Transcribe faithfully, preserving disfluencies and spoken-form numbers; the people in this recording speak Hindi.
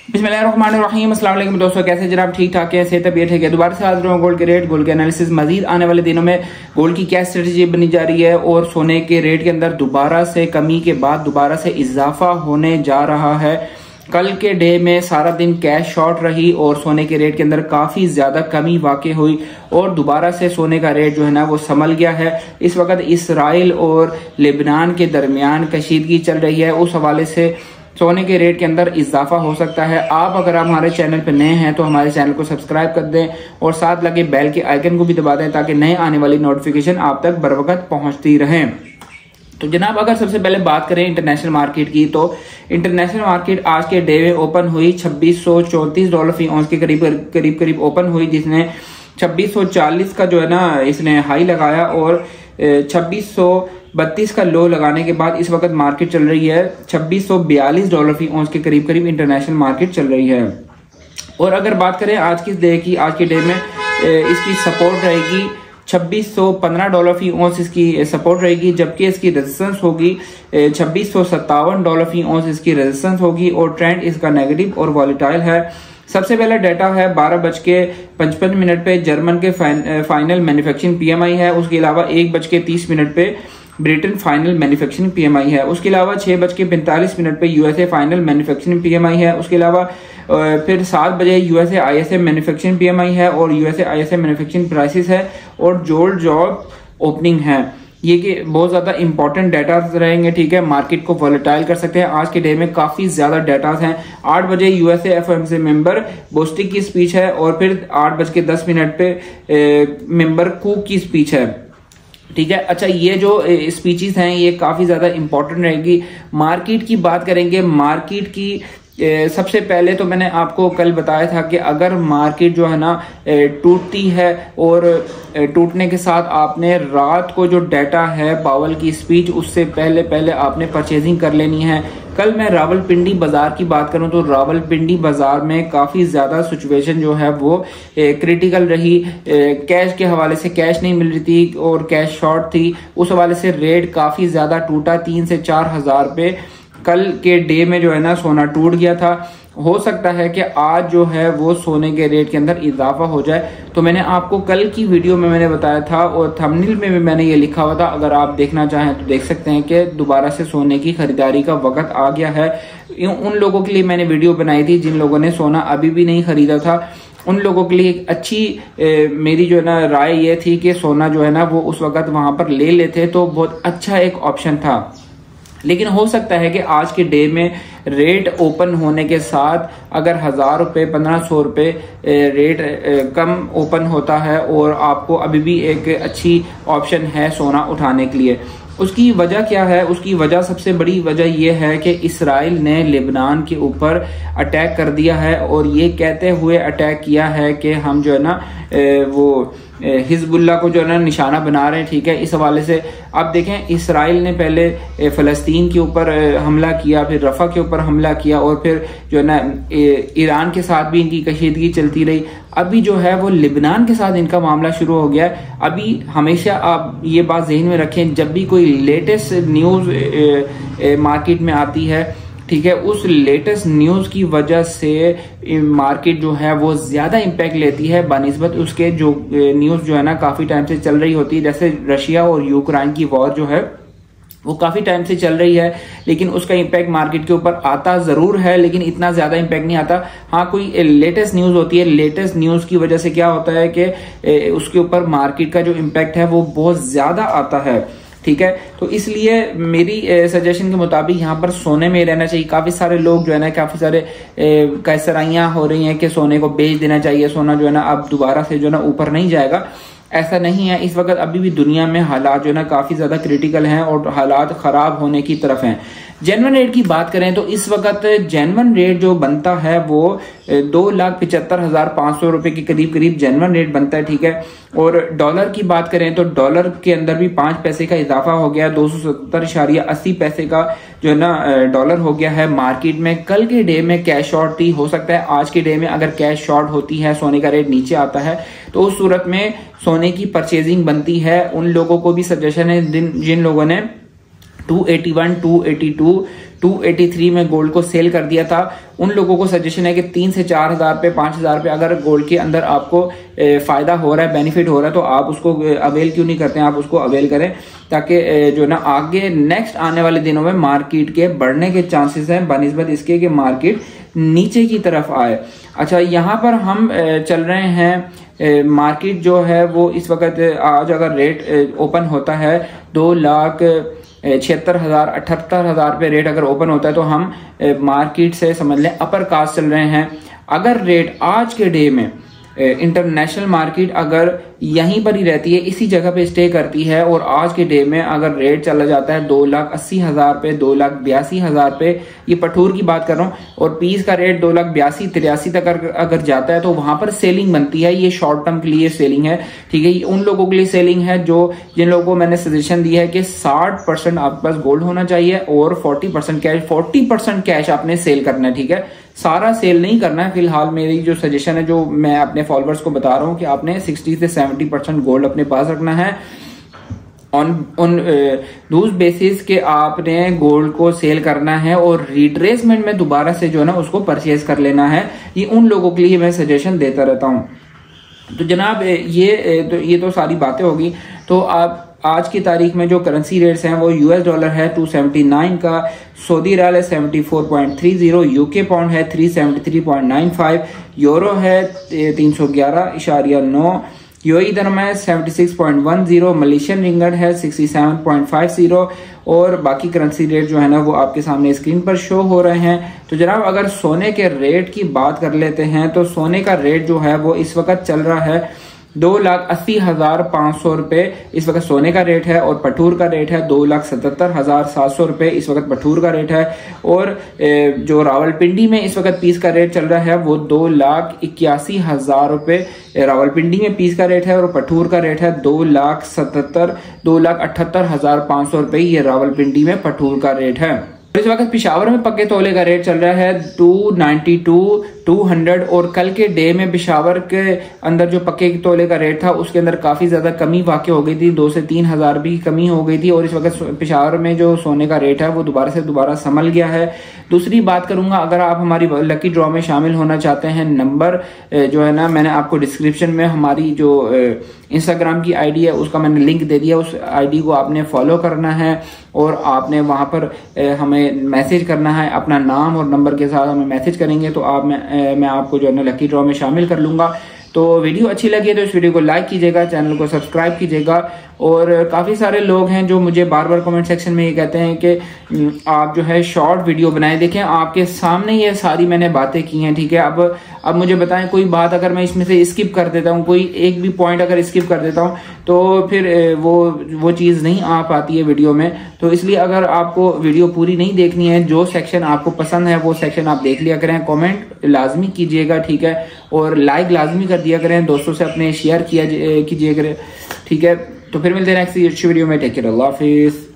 बिस्मिल्लाहिर्रहमानिर्रहीम। अस्सलाम वालेकुम दोस्तों, कैसे जनाब? ठीक ठाक है, सेहत तबीयत है? दोबारा से हाजिर हूं गोल्ड के रेट, गोल्ड के एनालिसिस। मजीद आने वाले दिनों में गोल्ड की क्या स्ट्रेटजी बनी जा रही है और सोने के रेट के अंदर दोबारा से कमी के बाद दोबारा से इजाफा होने जा रहा है। कल के डे में सारा दिन कैश शॉर्ट रही और सोने के रेट के अंदर काफी ज्यादा कमी वाकई हुई और दोबारा से सोने का रेट जो है ना वो संभल गया है। इस वक्त इसराइल और लेबनान के दरमियान कशीदगी चल रही है, उस हवाले से सोने के रेट के अंदर इजाफा हो सकता है। आप अगर आप हमारे चैनल पर नए हैं तो हमारे चैनल को सब्सक्राइब कर दें और साथ लगे बेल के आइकन को भी दबा दें ताकि नए आने वाली नोटिफिकेशन आप तक बर वक्त पहुंचती रहे। तो जनाब, अगर सबसे पहले बात करें इंटरनेशनल मार्केट की, तो इंटरनेशनल मार्केट आज के डे में ओपन हुई छब्बीस सौ चौंतीस डॉलर फी ऑन्स के करीब करीब करीब ओपन हुई, जिसने छब्बीस सौ चालीस का जो है ना इसने हाई लगाया और छब्बीस सौ बत्तीस का लो लगाने के बाद इस वक्त मार्केट चल रही है छब्बीस सौ बयालीस डॉलर फी ऑन्स के करीब करीब इंटरनेशनल मार्केट चल रही है। और अगर बात करें आज की डे की, आज के डे में इसकी सपोर्ट रहेगी छब्बीस सौ पंद्रह डॉलर फी ऑन्स इसकी सपोर्ट रहेगी, जबकि इसकी रेजिस्टेंस होगी छब्बीस सौ सत्तावन डॉलर फी ऑन्स इसकी रेजिस्टेंस होगी और ट्रेंड इसका नेगेटिव और वॉलेटाइल है। सबसे पहला डाटा है बारह बज के पचपन मिनट पे जर्मन के फाइनल मैन्युफैक्चरिंग पीएमआई है। उसके अलावा एक बज के तीस मिनट पे ब्रिटेन फाइनल मैन्युफैक्चरिंग पीएमआई है। उसके अलावा छह बज के पैंतालीस मिनट पे यूएसए फाइनल मैन्युफैक्चरिंग पीएमआई है। उसके अलावा फिर सात बजे यूएसए आईएसएम मैन्युफैक्चरिंग पीएमआई है और यूएसए आईएसएम मैन्युफैक्चरिंग प्राइसेस है और जोल्ड जॉब ओपनिंग है। ये कि बहुत ज्यादा इंपॉर्टेंट डाटा रहेंगे, ठीक है, मार्केट को वॉलेटाइल कर सकते हैं। आज के डे में काफी ज्यादा डाटा हैं। आठ बजे यूएसए एफओएमसी मेंबर बोस्टिक की स्पीच है और फिर आठ बज के दस मिनट पे मेंबर कुक की स्पीच है, ठीक है। अच्छा, ये जो स्पीचेस हैं ये काफी ज्यादा इंपॉर्टेंट रहेगी। मार्केट की बात करेंगे, मार्केट की सबसे पहले तो मैंने आपको कल बताया था कि अगर मार्केट जो है ना टूटती है और टूटने के साथ आपने रात को जो डाटा है पावल की स्पीच, उससे पहले पहले आपने परचेजिंग कर लेनी है। कल मैं रावलपिंडी बाजार की बात करूं तो रावलपिंडी बाजार में काफी ज्यादा सिचुएशन जो है वो क्रिटिकल रही। कैश के हवाले से कैश नहीं मिल रही थी और कैश शॉर्ट थी, उस हवाले से रेट काफी ज्यादा टूटा। तीन से चार हजार पे कल के डे में जो है ना सोना टूट गया था। हो सकता है कि आज जो है वो सोने के रेट के अंदर इजाफा हो जाए। तो मैंने आपको कल की वीडियो में मैंने बताया था और थंबनेल में भी मैंने ये लिखा हुआ था, अगर आप देखना चाहें तो देख सकते हैं कि दोबारा से सोने की खरीदारी का वक्त आ गया है। उन लोगों के लिए मैंने वीडियो बनाई थी जिन लोगों ने सोना अभी भी नहीं खरीदा था, उन लोगों के लिए एक अच्छी ए, मेरी जो है ना राय ये थी कि सोना जो है ना वो उस वक्त वहां पर ले लेते तो बहुत अच्छा एक ऑप्शन था। लेकिन हो सकता है कि आज के डे में रेट ओपन होने के साथ अगर हजार रुपये पंद्रह सौ रुपये रेट कम ओपन होता है और आपको अभी भी एक अच्छी ऑप्शन है सोना उठाने के लिए। उसकी वजह क्या है? उसकी वजह, सबसे बड़ी वजह यह है कि इसराइल ने लेबनान के ऊपर अटैक कर दिया है और ये कहते हुए अटैक किया है कि हम जो है ना वो हिजबुल्लाह को जो है ना निशाना बना रहे हैं, ठीक है। इस हवाले से आप देखें, इसराइल ने पहले फ़लस्तीन के ऊपर हमला किया, फिर रफ़ा के ऊपर हमला किया और फिर जो है ना ईरान के साथ भी इनकी कशीदगी चलती रही। अभी जो है वो लेबनान के साथ इनका मामला शुरू हो गया है। अभी हमेशा आप ये बात ज़हन में रखें, जब भी कोई लेटेस्ट न्यूज़ मार्केट में आती है, ठीक है, उस लेटेस्ट न्यूज की वजह से मार्केट जो है वो ज्यादा इम्पैक्ट लेती है बनिस्बत उसके जो न्यूज जो है ना काफी टाइम से चल रही होती है। जैसे रशिया और यूक्रेन की वॉर जो है वो काफी टाइम से चल रही है, लेकिन उसका इम्पैक्ट मार्केट के ऊपर आता जरूर है, लेकिन इतना ज्यादा इम्पैक्ट नहीं आता। हाँ, कोई लेटेस्ट न्यूज होती है, लेटेस्ट न्यूज की वजह से क्या होता है कि उसके ऊपर मार्केट का जो इम्पैक्ट है वो बहुत ज्यादा आता है, ठीक है। तो इसलिए मेरी सजेशन के मुताबिक यहाँ पर सोने में रहना चाहिए। काफी सारे लोग जो है ना काफी सारे कैसराइयां हो रही हैं कि सोने को बेच देना चाहिए, सोना जो है ना अब दोबारा से जो है ना ऊपर नहीं जाएगा। ऐसा नहीं है। इस वक्त अभी भी दुनिया में हालात जो है ना काफी ज्यादा क्रिटिकल हैं और हालात खराब होने की तरफ हैं। जेन्युइन रेट की बात करें तो इस वक्त जेन्युइन रेट जो बनता है वो दो लाख पिछहत्तर हजार पांच सौ रुपए के करीब करीब जेन्युइन रेट बनता है, ठीक है। और डॉलर की बात करें तो डॉलर के अंदर भी पांच पैसे का इजाफा हो गया, दो सौ सत्तर इशारिया अस्सी पैसे का जो है ना डॉलर हो गया है मार्केट में। कल के डे में कैश शॉर्ट थी, हो सकता है आज के डे में अगर कैश शॉर्ट होती है, सोने का रेट नीचे आता है तो उस सूरत में सोने की परचेजिंग बनती है। उन लोगों को भी सजेशन है जिन जिन लोगों ने two eighty one, two eighty two, two eighty three में गोल्ड को सेल कर दिया था, उन लोगों को सजेशन है कि तीन से चार हजार पे पांच हजार पे अगर गोल्ड के अंदर आपको फायदा हो रहा है, बेनिफिट हो रहा है, तो आप उसको अवेल क्यों नहीं करते हैं, आप उसको अवेल करें ताकि जो ना आगे नेक्स्ट आने वाले दिनों में मार्केट के बढ़ने के चांसेस हैं बनिस्बत इसके कि मार्केट नीचे की तरफ आए। अच्छा, यहाँ पर हम चल रहे हैं, मार्केट जो है वो इस वक्त आज अगर रेट ओपन होता है दो लाख छिहत्तर हजार अठहत्तर हजार पे रेट अगर ओपन होता है तो हम मार्केट से समझ लें अपर कास्ट चल रहे हैं। अगर रेट आज के डे में इंटरनेशनल मार्केट अगर यहीं पर ही रहती है, इसी जगह पे स्टे करती है और आज के डे में अगर रेट चला जाता है दो लाख अस्सी हजार पे, दो लाख बयासी हजार पे, ये पठूर की बात कर रहा हूँ, और पीस का रेट दो लाख बयासी तिरासी तक अगर जाता है तो वहां पर सेलिंग बनती है। ये शॉर्ट टर्म के लिए सेलिंग है, ठीक है। उन लोगों के लिए सेलिंग है जो जिन लोगों को मैंने सजेशन दिया है कि साठ परसेंट आपके पास गोल्ड होना चाहिए और forty percent cash forty percent cash आपने सेल करना है, ठीक है। सारा सेल नहीं करना है। फिलहाल मेरी जो सजेशन है, जो मैं अपने फॉलोअर्स को बता रहा हूं कि आपने सिक्सटी से सेवेंटी परसेंट गोल्ड अपने पास रखना है। ऑन ऑन दूस बेसिस के आपने गोल्ड को सेल करना है और रिट्रेसमेंट में दोबारा से जो है ना उसको परचेज कर लेना है। ये उन लोगों के लिए मैं सजेशन देता रहता हूं। तो जनाब ये तो ये तो सारी बातें होगी। तो आप आज की तारीख में जो करेंसी रेट्स हैं वो यूएस डॉलर है टू सेवेंटी नाइन का, सऊदी रियाल है seventy four point three zero, UK pound है three seventy three point nine five, euro है तीन सौ ग्यारह इशारिया नौ, यूएई दरम है seventy six point one zero, Malaysian ringgit है sixty seven point five zero, और बाकी करेंसी रेट जो है ना वो आपके सामने स्क्रीन पर शो हो रहे हैं। तो जनाब अगर सोने के रेट की बात कर लेते हैं तो सोने का रेट जो है वो इस वक्त चल रहा है दो लाख अस्सी हजार पांच सौ रुपए इस वक्त सोने का रेट है, और पठूर का रेट है दो लाख सतहत्तर हजार सात सौ रुपए इस वक्त पठूर का रेट है। और जो रावलपिंडी में इस वक्त पीस का रेट चल रहा है वो दो लाख इक्यासी हजार रुपए रावलपिंडी में पीस का रेट है, और पठूर का रेट है दो लाख सतहत्तर दो लाख अठहत्तर हजार पांच सौ रुपए ये रावलपिंडी में पठूर का रेट है। इस वक्त पिशावर में पक्के तोले का रेट चल रहा है two ninety two two hundred, और कल के डे में पिशावर के अंदर जो पक्के तोले का रेट था उसके अंदर काफी ज्यादा कमी वाक़ई हो गई थी, दो से तीन हजार भी कमी हो गई थी। और इस वक्त पिशावर में जो सोने का रेट है वो दोबारा से दोबारा संभल गया है। दूसरी बात करूंगा, अगर आप हमारी लकी ड्रॉ में शामिल होना चाहते हैं, नंबर जो है ना मैंने आपको डिस्क्रिप्शन में हमारी जो इंस्टाग्राम की आईडी है उसका मैंने लिंक दे दिया, उस आईडी को आपने फॉलो करना है और आपने वहां पर हमें मैसेज करना है, अपना नाम और नंबर के साथ हमें मैसेज करेंगे तो आप मैं, मैं आपको जो है ना लकी ड्रॉ में शामिल कर लूंगा। तो वीडियो अच्छी लगी है तो इस वीडियो को लाइक कीजिएगा, चैनल को सब्सक्राइब कीजिएगा। और काफ़ी सारे लोग हैं जो मुझे बार बार कमेंट सेक्शन में ये कहते हैं कि आप जो है शॉर्ट वीडियो बनाए। देखें आपके सामने ये सारी मैंने बातें की हैं, ठीक है। अब अब मुझे बताएं कोई बात अगर मैं इसमें से स्किप कर देता हूँ, कोई एक भी पॉइंट अगर स्किप कर देता हूँ तो फिर वो वो चीज़ नहीं आ पाती है वीडियो में। तो इसलिए अगर आपको वीडियो पूरी नहीं देखनी है, जो सेक्शन आपको पसंद है वो सेक्शन आप देख लिया करें, कॉमेंट लाजमी कीजिएगा, ठीक है। और लाइक लाजमी कर दिया करें, दोस्तों से अपने शेयर किया कीजिए करें, ठीक है। तो फिर मिलते हैं नेक्स्ट वीडियो में। टेक केयर, अल्लाह हाफिज़।